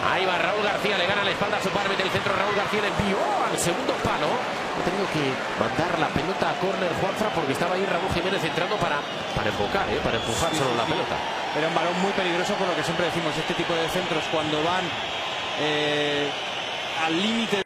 Ahí va Raúl García, le gana la espalda a su par, mete el centro. Raúl García le envió al segundo palo. Ha tenido que mandar la pelota a córner Juanfran porque estaba ahí Raúl Jiménez entrando para empujar, para empujar solo la pelota. Era un balón muy peligroso, por lo que siempre decimos, este tipo de centros cuando van al límite